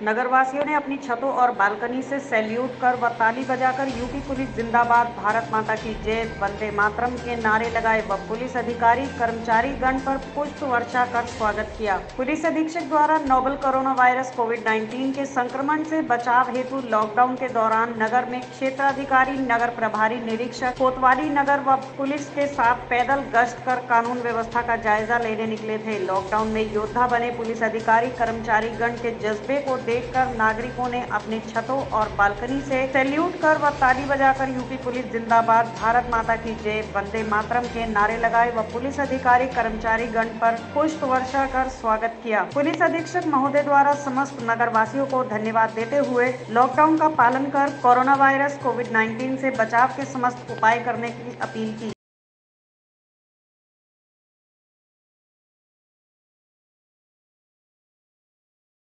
नगरवासियों ने अपनी छतों और बालकनी से सैल्यूट कर व ताली बजाकर यूपी पुलिस जिंदाबाद, भारत माता की जय, वंदे मातरम के नारे लगाए व पुलिस अधिकारी कर्मचारी गण पर पुष्प वर्षा कर स्वागत किया। पुलिस अधीक्षक द्वारा नोवल कोरोना वायरस कोविड-19 के संक्रमण से बचाव हेतु लॉकडाउन के दौरान नगर में क्षेत्राधिकारी, नगर प्रभारी निरीक्षक, कोतवाली नगर व पुलिस के साथ पैदल गश्त कर कानून व्यवस्था का जायजा लेने निकले थे। लॉकडाउन में योद्धा बने पुलिस अधिकारी कर्मचारी गण के जज्बे को देखकर नागरिकों ने अपनी छतों और बालकनी से सैल्यूट कर व ताली बजाकर यूपी पुलिस जिंदाबाद, भारत माता की जय, वंदे मातरम के नारे लगाए व पुलिस अधिकारी कर्मचारी गण पर पुष्प वर्षा कर स्वागत किया। पुलिस अधीक्षक महोदय द्वारा समस्त नगरवासियों को धन्यवाद देते हुए लॉकडाउन का पालन कर कोरोना वायरस कोविड-19 से बचाव के समस्त उपाय करने की अपील की।